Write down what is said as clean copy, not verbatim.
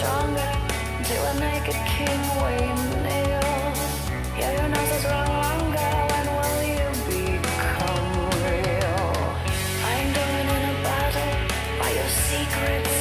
stronger till a naked king we kneel. Yeah, your nose is wrong longer. When will you become real? I'm doing in a battle by your secrets.